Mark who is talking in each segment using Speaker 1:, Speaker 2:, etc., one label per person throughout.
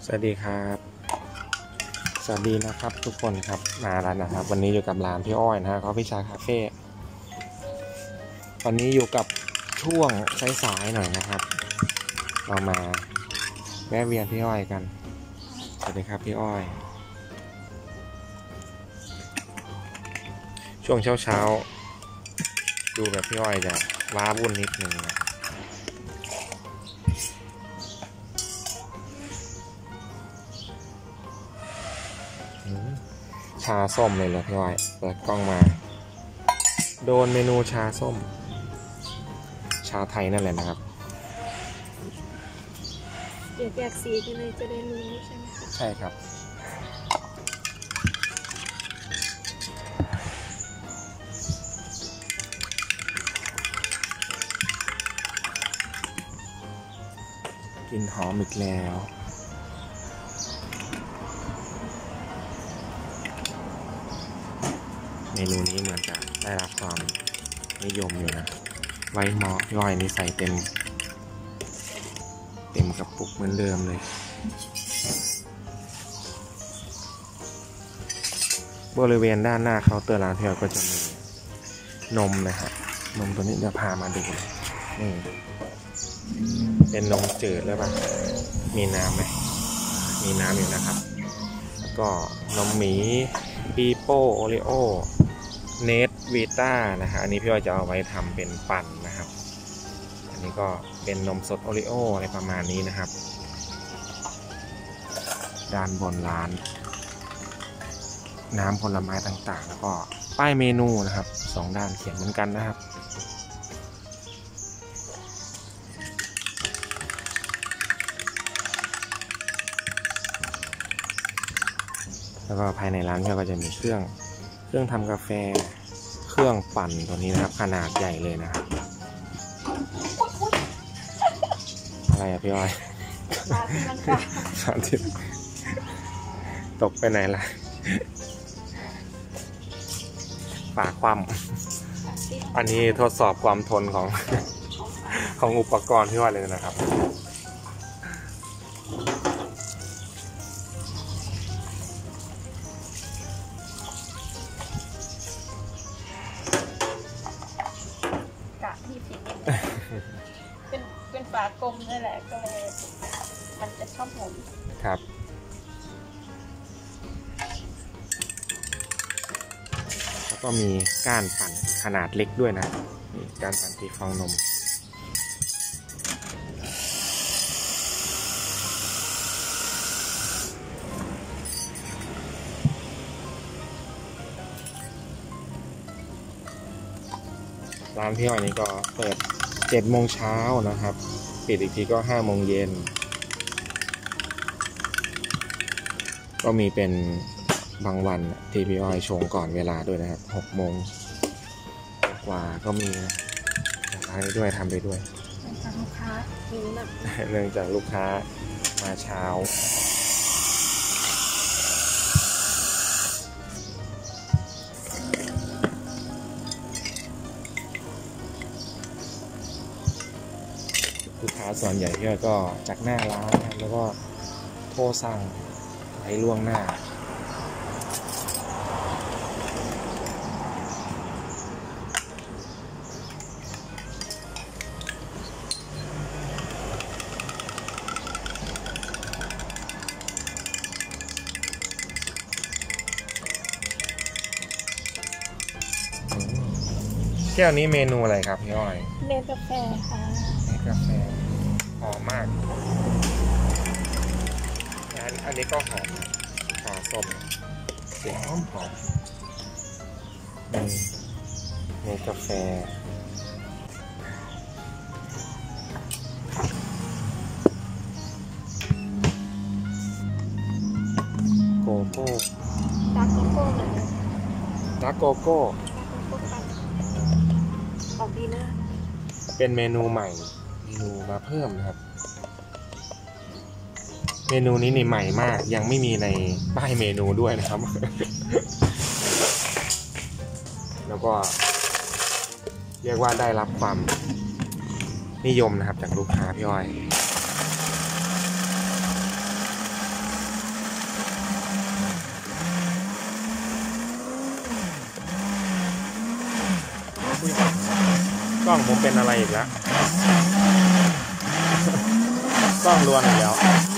Speaker 1: สวัสดีครับสวัสดีนะครับทุกคนครับมาแล้วนะครับวันนี้อยู่กับร้านพี่อ้อยนะฮะเขาพิชาคาเฟ่วันนี้อยู่กับช่วงสายๆหน่อยนะครับเรามาแวะเวียนพี่อ้อยกันสวัสดีครับพี่อ้อยช่วงเช้าดูแบบพี่อ้อยจะว้าวุ่นนิดนึงนะชาส้มเลยเหรอพี่อ้อยเปิดกล้องมาโดนเมนูชาส้มชาไทยนั่นแหละนะครับ
Speaker 2: เดี๋ยวแยกสีกันเลยจะได้รู้ใช่ไหมคะ
Speaker 1: ใช่ครับกลิ่นหอมอีกแล้วเมนูนี้เหมือนจะได้รับความนิยมอยู่นะไว้หม้อย่อยนี่ใส่เต็มกระปุกเหมือนเดิมเลยบริเวณด้านหน้าเคาน์เตอร์ร้านพี่อ้อยก็จะมีนมนะฮะนมตัวนี้เดี๋ยวพามาดูนี่เป็นนมจืดแล้วป่ะมีน้ำไหมมีน้ำอยู่นะครับแล้วก็นมหมีปีโป้โอริโอเนสวีต้านะฮะอันนี้พี่อ้อยจะเอาไว้ทำเป็นปั่นนะครับอันนี้ก็เป็นนมสดโอริโออะไรประมาณนี้นะครับด้านบนร้านน้ำผลไม้ต่างๆแล้วก็ป้ายเมนูนะครับสองด้านเขียนเหมือนกันนะครับแล้วก็ภายในร้านก็จะมีเครื่องทำกาแฟเครื่องปั่นตัวนี้นะครับขนาดใหญ่เลยนะครับอะไรอะพี่อ้อยสาธิตตกไปไหนล่ะปากคว่ำอันนี้ทดสอบความทนของอุปกรณ์ที่ว่าเลยนะครับ
Speaker 2: ที่ผิดเป็นฝากลมนี่แหละก็เลยมันจะชอบหมุน
Speaker 1: ครับแล้วก็มีก้านปั่นขนาดเล็กด้วยนะนี่ก้านปั่นที่ฟองนมร้านพี่อ้อยนี้ก็เปิด7 โมงเช้านะครับปิดอีกทีก็5 โมงเย็นก็มีเป็นบางวันที่พี่อ้อยชงก่อนเวลาด้วยนะครับ6 โมงกว่าก็มีทำได้ด้วยทำได้ด้วย
Speaker 2: ลูกค้าหิวแบบ
Speaker 1: เนื่องจากลูกค้ามาเช้าลูกค้าส่วนใหญ่พี่อ้อยก็จากหน้าร้านแล้วก็โทรสั่งไว้ล่วงหน้าแก้วนี้เมนูอะไรครับพี่อ้อย
Speaker 2: เนสกาแฟค่ะ
Speaker 1: เนสกาแฟหอมมากอันนี้ก็หอมชาส้มเสียงหอมเนสกาแฟโกโก้
Speaker 2: ดาร์กโกโก้เลย
Speaker 1: ดาร์กโกโก้
Speaker 2: ออกดีนะ
Speaker 1: เป็นเมนูใหม่เมนูมาเพิ่มนะครับเมนูนี้นี่ใหม่มากยังไม่มีในป้ายเมนูด้วยนะครับ แล้วก็เรียกว่าได้รับความนิยมนะครับจากลูกค้าพี่อ้อยผมเป็นอะไรอีกแล้วกล้องรวนอีกแล้ว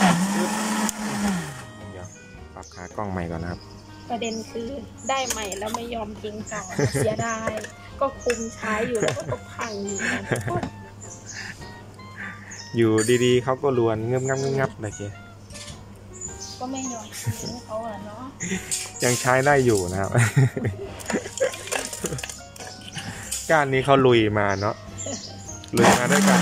Speaker 1: เดี๋ยวปรับขากล้องใหม่ก่อนนะครับ
Speaker 2: ประเด็นคือได้ใหม่แล้วไม่ยอมทิ้งเก่าเสียดายก็คุมใช้อยู่แล้วก็พัง
Speaker 1: อยู่ดีๆเขาก็รวนเงงับอะไรเงี้ย
Speaker 2: ก็ไม่ยอมทิ้งเขาอะเนาะ
Speaker 1: ยังใช้ได้อยู่นะครับก้านนี้เขาลุยมาเนาะลุยมาด้วยกัน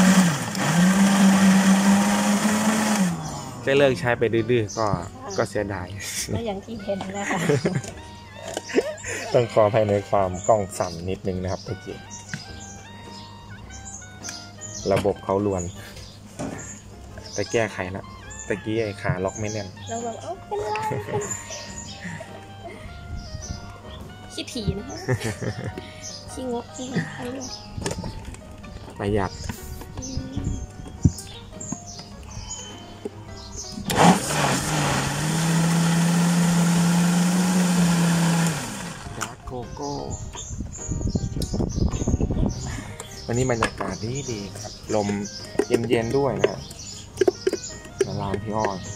Speaker 1: ได้เลิกใช้ไปดื้อๆก็เสียดาย
Speaker 2: ก็อย่างที่เห็นนะคะ
Speaker 1: ต้องขออภัยในความกล้องสั่นนิดนึงนะครับตะกี้ระบบเขาลวนแต่แก้ไขแล้วตะกี้ไอ้ขาล็อกไม่แน่น
Speaker 2: เราแบบเป็นไรขี้ถี่นะคะขี้งกขี้ใครเลย
Speaker 1: ประหยัดโกโก้วันนี้บรรยากาศดีนะครับลมเย็นๆด้วยนะครับร้านพี่อ้อย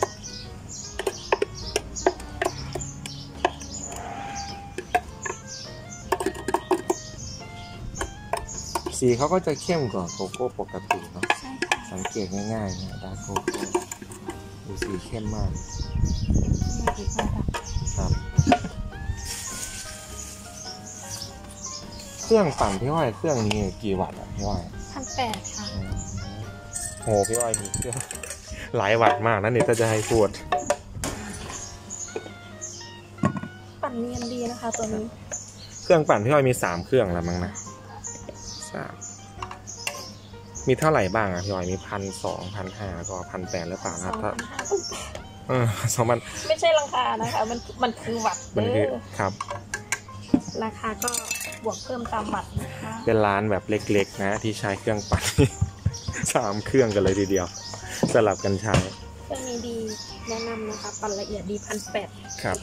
Speaker 1: สีเขาก็จะเข้มกว่าโกโก้ปกติเนาะสังเกตง่ายๆนะดาร์กโกโก้ดูสีเข้มมากครับเครื่องปั่นพี่อ้อยเครื่องนี้กี่วัตต์อ่ะพี่อ้อย
Speaker 2: 1,800ค่ะ
Speaker 1: โหพี่อ้อยมีเครื่องหลายวัตต์มากนะเนี่ยถ้าจะให้พูด
Speaker 2: ปั่นเนียนดีนะคะตัวนี้
Speaker 1: เครื่องปั่นพี่อ้อยมี3เครื่องแล้วมั้งนะมีเท่าไหร่บ้างอ่ะพี่อ้อยมี1,200 1,500ก็1,800หรือเปล่านะครับถ้า2,000
Speaker 2: ไม่ใช่ราคานะคะมันคือวัตต์
Speaker 1: มันคือครับ
Speaker 2: ราคาก็บวกเพิ่มตามวัตต์นะคะ
Speaker 1: เป็นร้านแบบเล็กๆนะที่ใช้เครื่องปั่น3เครื่องกันเลยทีเดียวสลับกันใช้
Speaker 2: เครื่องนี้ดีแนะนำนะคะปั่นละเอียดดี1,800
Speaker 1: ครับ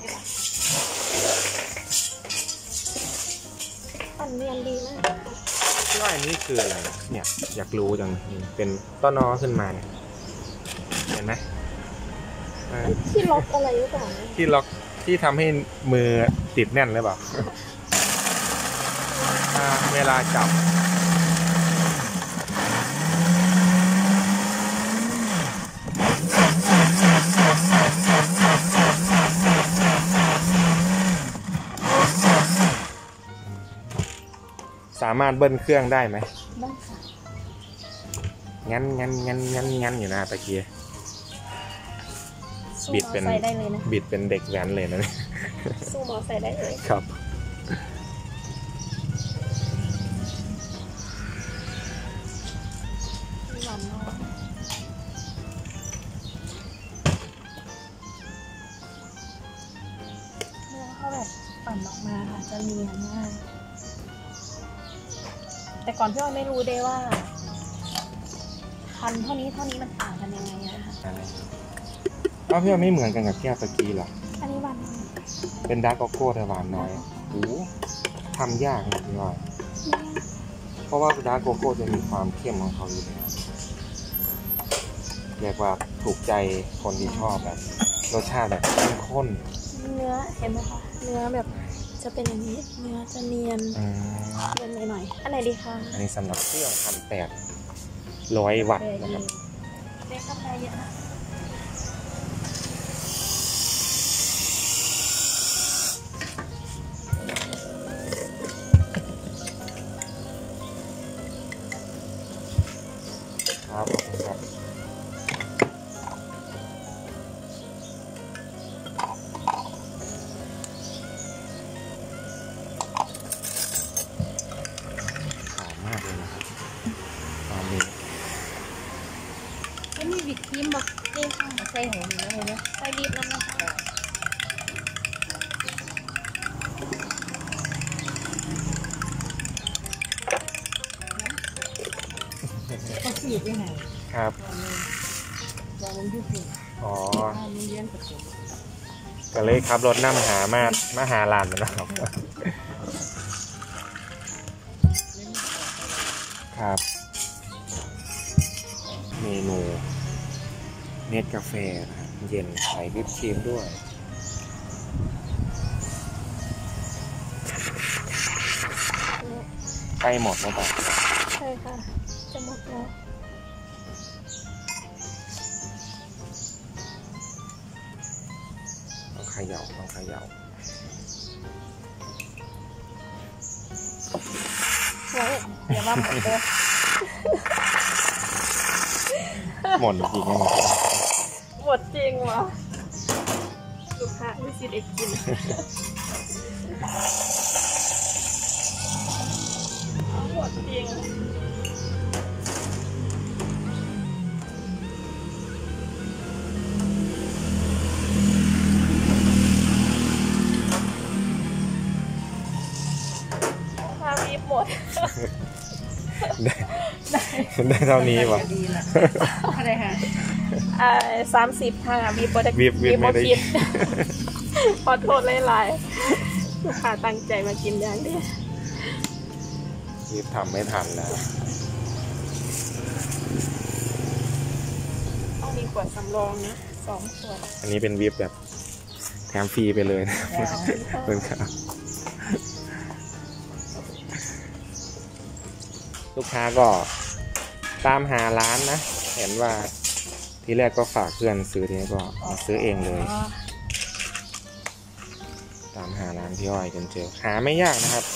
Speaker 2: ปั่นเนียนดีมาก
Speaker 1: พี่อ้อยนี่คืออะไรเนี่ยอยากรู้จังเป็นต้นนอขึ้นมาเนี่ยเห็นไหม
Speaker 2: ที่ล็อกอะไรหรือเปล่า
Speaker 1: ที่ล็อกที่ทำให้มือติดแน่นหรือเปล่าเวลาจับสามารถเบิ้ลเครื่องได้ไหม
Speaker 2: ได้ค่ะ
Speaker 1: งั้นอยู่นะตะเกียบิดเป็นเด็กแว้นเลยนะ
Speaker 2: สู้มอไซค์ได้เลย
Speaker 1: ครับ
Speaker 2: หวานน้อยเนื้อเขาแบบปั่นออกมาค่ะจะเนียนมากแต่ก่อนพี่อ้อยไม่รู้ได้ว่าพันเท่านี้มันต่างกันยังไงนะคะ
Speaker 1: ก็พี่อ้อยไม่เหมือนกันกับแก้วตะกี้หรอ
Speaker 2: อันนี้หวาน
Speaker 1: เป็นดาร์กโกโก้แต่หวานน้อยโอ้ทำยากนะพี่อ้อยเพราะว่าดาร์กโกโก้จะมีความเข้มของเขาอยู่แล้วเรียกว่าถูกใจคนที่ชอบแบบรสชาติแบบเข้มข้น
Speaker 2: เนื้อเห็นไหมคะเนื้อแบบจะเป็นอย่างนี้เนื้อจะเนียนหน่อยอันไหนดีคะ
Speaker 1: อันนี้สำหรับเครื่อง1,800 วัตต์นะครับ
Speaker 2: เล็กกาแฟเยอะนะ
Speaker 1: ครับขอบคุณครับมากเลยนะครับตอนนี้
Speaker 2: ไม่มีวิปครีมบอกนี่ค่ะใส่หัวเนื้อเลยนะใส่บีบน้ำนะคะเขาฉีดยังไง
Speaker 1: ครับอ๋อก็เลยขับรถนำมาหาหลานนะครับครับ เมนูเนสกาแฟนะครับเย็นใส่วิปครีมด้วยใกล้หมดแล้วป่ะ
Speaker 2: ใช่ค่ะ จะหมดแล้ว
Speaker 1: ต้องเขย่าต้องเขย่า
Speaker 2: ไว้เดี๋ยวมาหมดเลย
Speaker 1: หมดจริงไหม
Speaker 2: หมดจริงวะลูกค้าไม่สิเด็กกินหมดจริงมาวีบหมด
Speaker 1: ได้เท่านี้ป่ะ
Speaker 3: อะไรคะ
Speaker 2: 30ค่ะวีบโปรดัก
Speaker 1: วีบไม่ได้
Speaker 2: คิด ขอโทษหลายๆลูกค้าตั้งใจมากินอย่างเดียว
Speaker 1: รีบทำไม่ทันแล้ว
Speaker 2: ต้องมีขวดสำรองนะ2 ขวด
Speaker 1: อันนี้เป็นวิปแบบแถมฟรีไปเลยนะเป็นครับลูกค้าก็ตามหาร้านนะ เห็นว่าทีแรกก็ฝากเพื่อนซื้อทีนี้ก็มาซื้อเองเลย ตามหาร้านพี่อ้อยจนเจอหาไม่ยากนะครับ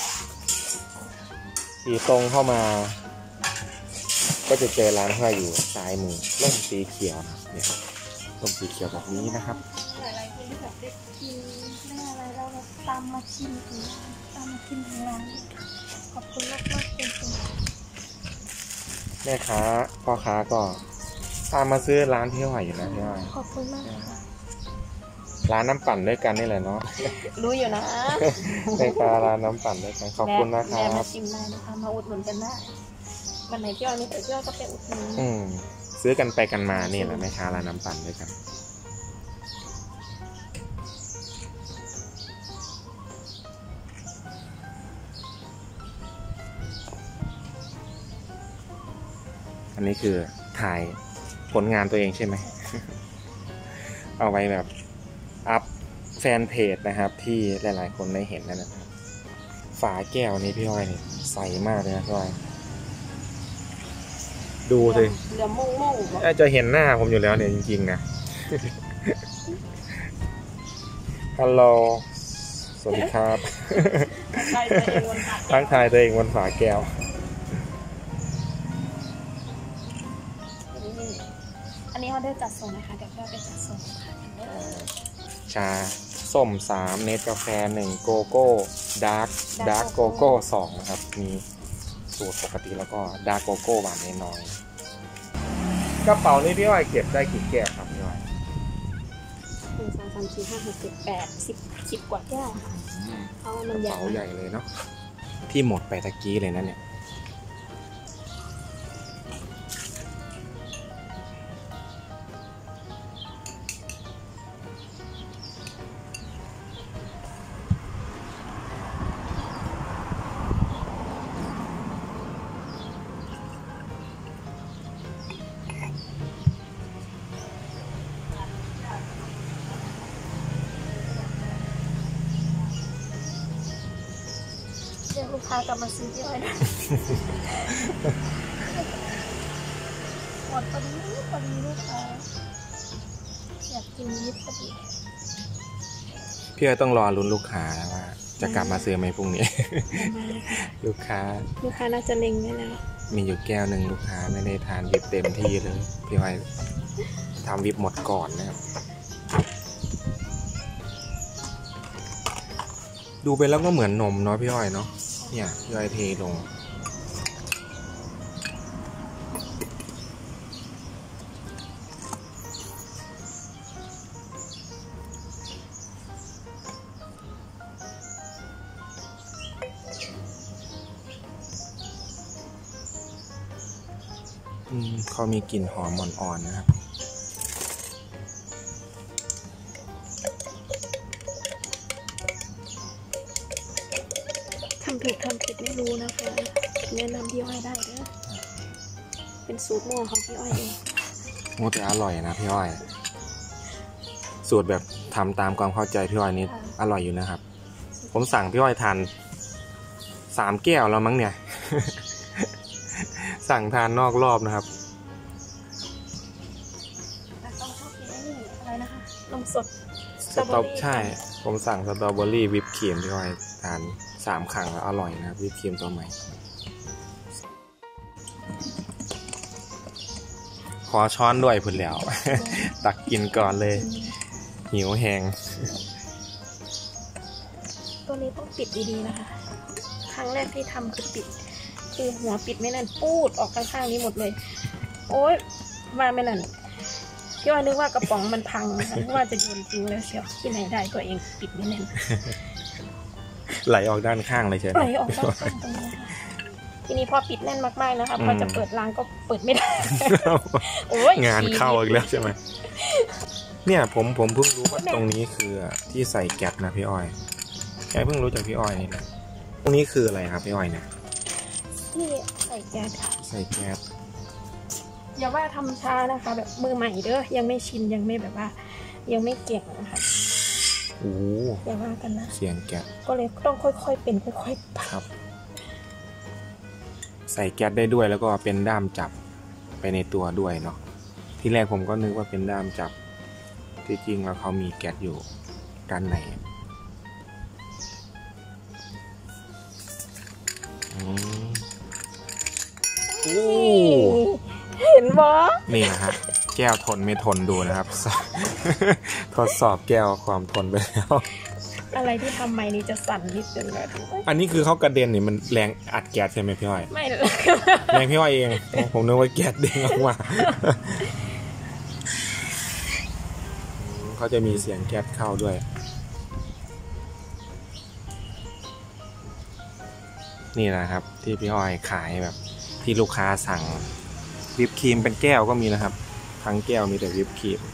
Speaker 1: ขี่ตรงเข้ามา ก็จะเจอร้านพี่อ้อยอยู่ซ้ายมือร่มสีเขียวนะเนี่ยร่มสีเขียวแบบนี้นะครับ
Speaker 2: หลายๆคนที่แบบได้กินได้อะไรแล้วแบบตามมาชิมถึงร้านตามมากินถึงร้านขอบคุณมากๆจริง
Speaker 1: แม่ค้าพ่อค้าก็ตามมาซื้อร้านพี่อ้อยอยู่นะพี่อ้อย
Speaker 2: ๆขอบคุณมากค่ะ
Speaker 1: ร้านน้ำปั่นด้วยกันนี่แหละเนาะ
Speaker 2: รู้อยู่นะ
Speaker 1: แม่ค้าร้านน้ำปั่นด้วยกันขอบคุณนะครั
Speaker 2: แวะมา
Speaker 1: บ
Speaker 2: ชิมได้นะคะมาอุดหนุนกันได้วันไหนที่อ้อยมีแต่ที่อ้อยก็ไปอุดหนุน
Speaker 1: ซื้อกันไปกันมานี่แหละแม่ค้าร้านน้ำปั่นด้วยกันอันนี้คือถ่ายผลงานตัวเองใช่ไหม เอาไว้แบบอัพแฟนเพจนะครับที่หลายๆคนได้เห็นนั่นนะครับฝาแก้วนี้พี่อ้อยนี่ใสมากเลยนะพี่อ้อยดูสิ
Speaker 2: เหลือมุ่งบอก
Speaker 1: จะเห็นหน้าผมอยู่แล้วเนี่ยจริงๆนะ ฮัลโหลสวัสดีครับ
Speaker 2: ใครจะเองวันถัด
Speaker 1: ทักทายตัวเองบนฝาแก้ว
Speaker 2: อันนี้เขาได้จัดส่งนะคะเดี๋ยวเราได้จัดส่งค่ะ
Speaker 1: ชาส้ม3เนสกาแฟ1โกโก้ดาร์กโกโก้2นะครับ มีสูตรปกติแล้วก็ดาร์กโกโก้หวานน้อยๆกระเป๋านี้พี่อ้อยเก็บได้กี่แก้วครับพี่อ้อย
Speaker 2: 1 2 3 4 5 6 7 8 10 กว่าแก้วค่ะเพราะว่ามัน
Speaker 1: กระ
Speaker 2: ใหญ่
Speaker 1: เป๋าใหญ่เลยเนาะที่หมดไปตะกี้เลยนะเนี่ย
Speaker 2: เดี๋ยวลูกค้ากลับมาซื้อที่อ้อยนะหมดพอดีลูกค้าอยากกินยิบพอดี
Speaker 1: พี่อ้อยต้องรอลุ้นลูกค้าแล้วว่า จะกลับมาซื้อไหมพรุ่งนี้ ลูกค้า
Speaker 2: น่าจะเล็งไว้แล้ว
Speaker 1: มีอยู่แก้วหนึ่งลูกค้าไม่ได้ทานวิปเต็มที่เลยพี่อ้อยทำวิปหมดก่อนนะครับดูไปแล้วก็เหมือนนมเนาะพี่อ้อยเนาะเนี่ยพี่อ้อยเทลงเขามีกลิ่นหอมอ่อนๆนะครับ
Speaker 2: ทำถูกทำผิดไม่รู้นะคะแนะนำที่อ้อยได้เด้อเป็นสูตรมั่วของพี่อ้อยเอง
Speaker 1: โอ้แต่อร่อยนะพี่อ้อยสูตรแบบทำตามความเข้าใจพี่อ้อยนี่อร่อยอยู่นะครับผมสั่งพี่อ้อยทาน3 แก้วแล้วมั้งเนี่ย สั่งทานนอกรอบนะครับ
Speaker 2: แล้วก็ชอบกินไอ้นี่อะไรนะคะนมสด
Speaker 1: สตรอใช่ผมสั่งสตรอเบอรี่วิปครีมพี่อ้อยทาน3 ครั้งแล้วอร่อยนะครับวิปครีมตัวใหม่ขอช้อนด้วยพุ่นแล้ว ตักกินก่อนเลยหิวแหง
Speaker 2: ตัวนี้ต้องปิดดีๆนะคะครั้งแรกที่ทำคือปิดคือหัวปิดไม่นั่นปูดออกข้างๆนี้หมดเลยโอ๊ยว่าไม่นั่นพี่ว่านึกว่ากระป๋องมันพังนะคะนึกว่าจะโยนทิ้งแล้วเชียวที่ไหนได้ตัวเองปิดไม่แน่น
Speaker 1: ไหลออกด้านข้างเลยใช่ไหม
Speaker 2: ไหลออกด้านข้างตรงนี้ค่ะทีนี้พอปิดแน่นมากๆนะคะพอจะเปิดร้านก็เปิดไม่ได้ โอ้ย
Speaker 1: งานเข้าอีกแล้วใช่ไหมเนี่ยผมเพิ่งรู้ว่าตรงนี้คือที่ใส่แก๊สนะพี่อ้อยแกเพิ่งรู้จากพี่อ้อยนี่แหละตรงนี้คืออะไรครับพี่อ้อยเนี่ย
Speaker 2: ที่ใส่แก๊สค่ะ
Speaker 1: ใส่แก๊ส
Speaker 2: อย่าว่าทำช้านะคะ แบบมือใหม่เด้อยังไม่ชินยังไม่แบบว่า ยังไม่เก่งนะคะ
Speaker 1: โอ้
Speaker 2: อย่าว่ากันนะ
Speaker 1: เสียงแก๊ส
Speaker 2: ก็เลยต้องค่อยๆเป็นค่อยๆปรับ
Speaker 1: ครับ ใส่แก๊สได้ด้วยแล้วก็เป็นด้ามจับไปในตัวด้วยเนาะที่แรกผมก็นึกว่าเป็นด้ามจับที่จริงแล้วเขามีแก๊สอยู่ด้านในโอ้
Speaker 2: เห็นบ่
Speaker 1: นี่นะฮะแก้วทนไม่ทนดูนะครับ ทดสอบแก้วความทนไปแล้ว
Speaker 2: อะไรที่ทำใหม่นี่จะสั่นนิดนึงเลย
Speaker 1: อันนี้คือเขากระเด็นนี่มันแรงอัดแก๊สใช่ไหมพี่อ้อย
Speaker 2: ไม่
Speaker 1: แรงพี่อ้อยเองผมนึกว่าแก๊สเด้งออกมาเขาจะมีเสียงแก๊สเข้าด้วยนี่นะครับที่พี่อ้อยขายแบบที่ลูกค้าสั่งวิปครีมเป็นแก้วก็มีนะครับทั้งแก้วมีแต่วิปครีม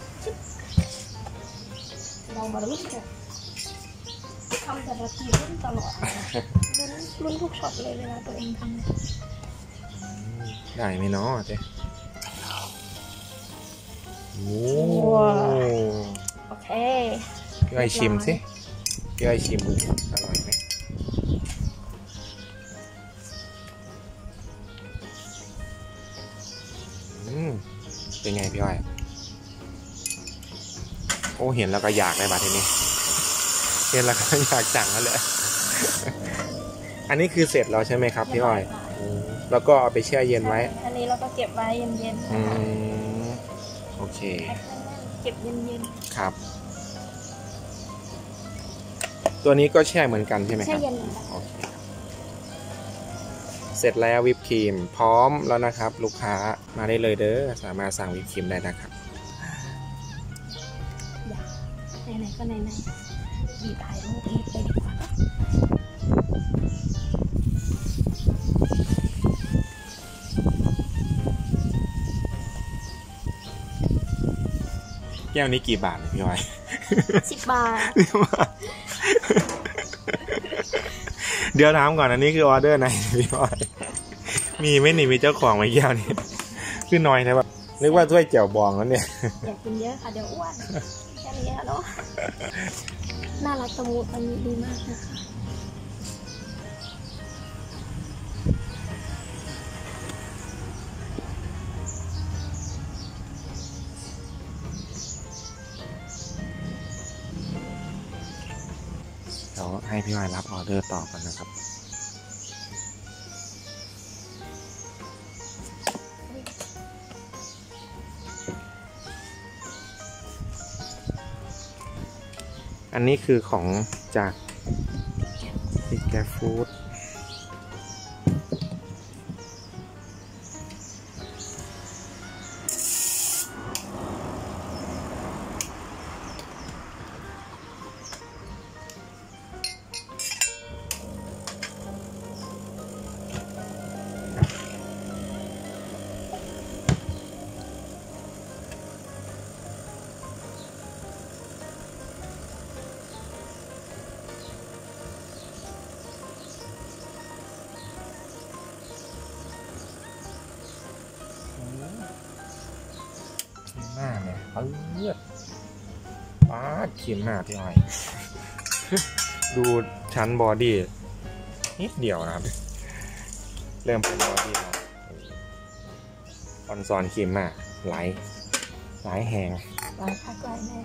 Speaker 2: ลองมาลุ้นกันทำแต่ละทีลุ้นตลอดลุ้นทุกช็อตเลยเวลาตัวเองทำ
Speaker 1: ได้ไหมเนาะเจ๊โอ้
Speaker 2: โอเค
Speaker 1: พี่อ้อยชิมสิพี่อ้อยชิมดูอร่อยไหมเป็นไงพี่อ้อยโอ้เห็นแล้วก็อยากเลยบัดทีนี้เห็นแล้วก็อยากจังแล้วแหละ อันนี้คือเสร็จแล้วใช่ไหมครับพี่อ้อยแล้วก็เอาไปแช่เย็นไว้
Speaker 2: อันนี้เราก็เก็บไว้เย็นๆนะคะ
Speaker 1: โอเค
Speaker 2: เก็บเย็น
Speaker 1: ครับ ตัวนี้ก็แช่เหมือนกันใช่ไหม
Speaker 2: ๆ
Speaker 1: ค
Speaker 2: แช่
Speaker 1: รับ
Speaker 2: เย็นเหมือนกัน
Speaker 1: โอเคเสร็จแล้ววิปครีมพร้อมแล้วนะครับ ลูกค้ามาได้เลยเด้อสามารถสั่งวิปครีมได้นะครับ
Speaker 2: ไหนๆก็ไหนๆดีถ่ายรูปรีบไปดีกว่า
Speaker 1: แก้วนี้กี่บาทเนี่ยพี่อ้อย
Speaker 2: 10 บาท
Speaker 1: เดี๋ยวถามก่อนอันนี้คือออเดอร์ไหนพี่อ้อยมีไหมนี่มีเจ้าของไหมแก้วนี้คือน้อยใช่ปะนึกว่าถ้วยแจ่วบองแล้วเนี่ย
Speaker 2: อยากกินเยอะค่ะเดี๋ยวอ้วนแค่นี้เนาะน่ารักตะมูตะมีดีมากนะคะ
Speaker 1: เดี๋ยวให้พี่อ้อยรับออเดอร์ต่อกันนะครับอันนี้คือของจากบิ๊กแกฟู้ดปื๊ดป๊าดขีมหน้าพี่อ้อย ดูชั้นบอดี้นิดเดียวนะครับ เริ่มเป็นบอดี้แล้วออนซอนขีมมากไหลแหง
Speaker 2: ลายพักลายแม่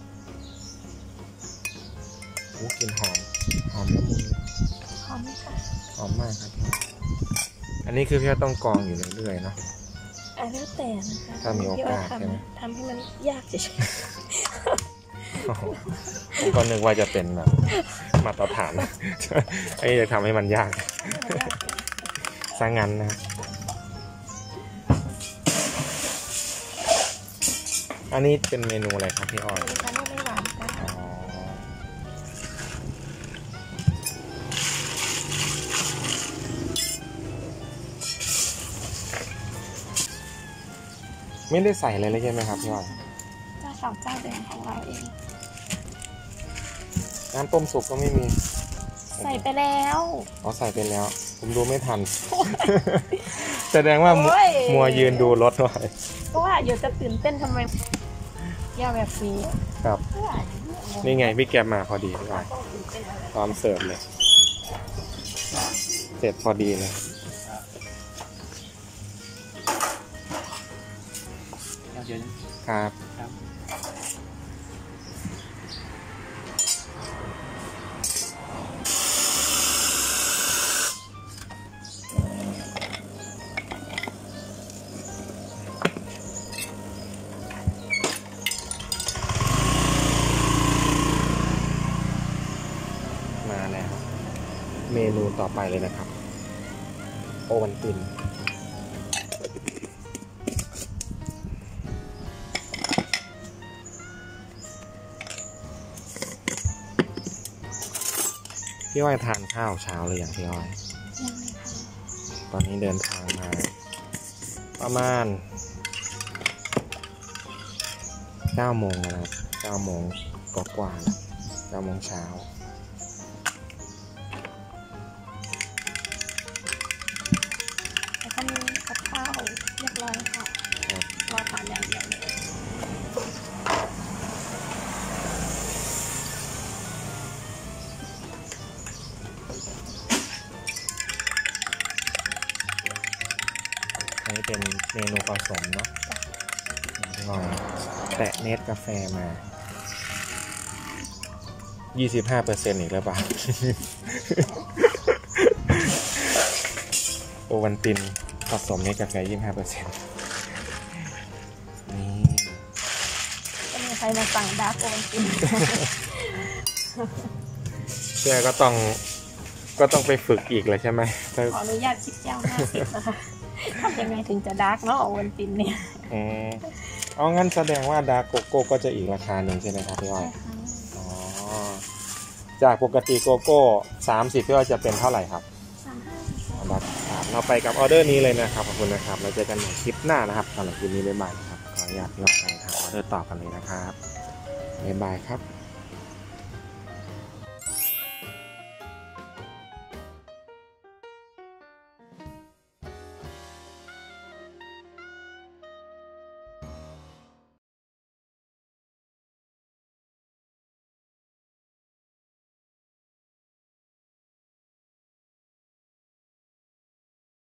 Speaker 1: โอ้กลิ่นหอมละมุน
Speaker 2: หอมไหมคะ
Speaker 1: หอมมากครับพี่อ้อยอันนี้คือพี่อ้อยต้องกรองอยู่เรื่อยๆเนาะ
Speaker 2: แล้วแต่นะคะ
Speaker 1: ถ้ามีโอกาส
Speaker 2: ที่
Speaker 1: ใช่ไหม
Speaker 2: ทำให้มันยากเฉย
Speaker 1: โอ้โหผมก็นึกว่าจะเป็นแบบมาตรฐาน ไอ้จะทำให้มันยากซะงั้นนะ อันนี้เป็นเมนูอะไรครับพี่อ้อย
Speaker 2: ๆนะคะไม่หวานค่ะ
Speaker 1: อ๋อไม่ได้ใส่อะไรเลยใช่ไหมครับพี่อ้อย
Speaker 2: เจ้าสองเจ้าเดิมของเราเอง
Speaker 1: น้ำต้มสุกก็ไม่มี
Speaker 2: ใส่ไปแล้ว
Speaker 1: อ๋อใส่ไปแล้ว ผมดูไม่ทัน แสดงว่า
Speaker 2: โอ้ย
Speaker 1: มัวยืนดูรถไว้
Speaker 2: เพราะว่าเดี๋ยวจะตื่นเต้นทำไมยาแบบนี้
Speaker 1: ครับ นี่ไงพี่แกมมาพอดีพี่อ้อย
Speaker 2: ต้องตื่นเต้นอะไร
Speaker 1: พร้อมเสิร์ฟเลย เสร็จพอดีเลย
Speaker 3: เดี๋ยว
Speaker 1: ครับ
Speaker 3: ครับ
Speaker 1: มาแล้ว เมนูต่อไปเลยนะครับ โอวันตินพี่อ้อยทานข้าวเช้าหรือยังพี่อ้อย
Speaker 2: ยังไงคะ
Speaker 1: ตอนนี้เดินทางมา ประมาณ 9 โมงแล้วนะครับ9 โมงกว่าๆนะ9 โมงเช้า
Speaker 2: แล้วก็มีกับข้าวเรียบร้อยค่ะ
Speaker 1: ครับ
Speaker 2: รอทานอย่างเดียวเลย
Speaker 1: อันนี้เป็นเมนูผสมเนาะพี่อ้อยแตะเนสกาแฟมา 25% อีกแล้วเปล่า โอวันตินผสมเนสกาแฟ 25%นี่
Speaker 2: จะมีใครมาสั่งดาร์กโอวัลติน
Speaker 1: เชื่อก็ต้องไปฝึกอีกเลยใช่ไหมถ้า
Speaker 2: ขออนุญาตคิดแก้ว50นะคะทำยังไงถึงจะดาร์กเนาะโอวัลตินเนี่ย
Speaker 1: เอางั้นแสดงว่าดาร์กโกโก้ก็จะอีกราคาหนึ่งใช่ไหมครับพี่อ้อย อ๋อ จากปกติโกโก้30พี่อ้อยจะเป็นเท่าไหร่ครับ
Speaker 2: 35
Speaker 1: ครับเราไปกับออเดอร์นี้เลยนะครับขอบคุณนะครับเราเจอกันใหม่คลิปหน้านะครับสำหรับคลิปนี้บ๊ายบายนะครับขออนุญาตพี่อ้อยไปทำออเดอร์ต่อกันเลยนะครับบ๊ายบายครับ